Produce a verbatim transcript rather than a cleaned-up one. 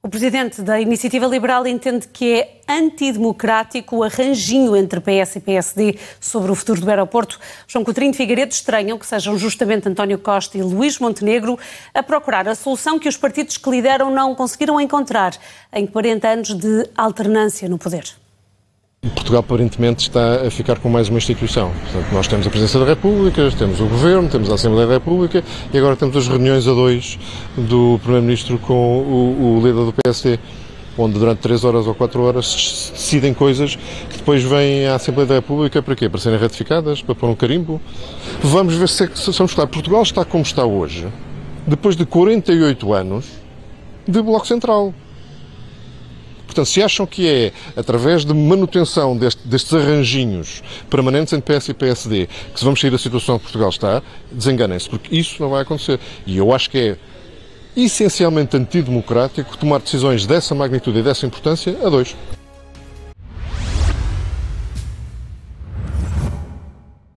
O presidente da Iniciativa Liberal entende que é antidemocrático o arranjinho entre P S e P S D sobre o futuro do aeroporto. João Coutinho de Figueiredo estranham que sejam justamente António Costa e Luís Montenegro a procurar a solução que os partidos que lideram não conseguiram encontrar em quarenta anos de alternância no poder. Portugal, aparentemente, está a ficar com mais uma instituição. Portanto, nós temos a Presidência da República, temos o Governo, temos a Assembleia da República e agora temos as reuniões a dois do Primeiro-Ministro com o, o líder do P S D, onde durante três horas ou quatro horas se decidem coisas que depois vêm à Assembleia da República para quê? Para serem ratificadas? Para pôr um carimbo? Vamos ver se, se somos claros. Portugal está como está hoje, depois de quarenta e oito anos de Bloco Central. Portanto, se acham que é através de manutenção deste, destes arranjinhos permanentes entre P S e P S D que se vamos sair da situação que Portugal está, desenganem-se, porque isso não vai acontecer. E eu acho que é essencialmente antidemocrático tomar decisões dessa magnitude e dessa importância a dois.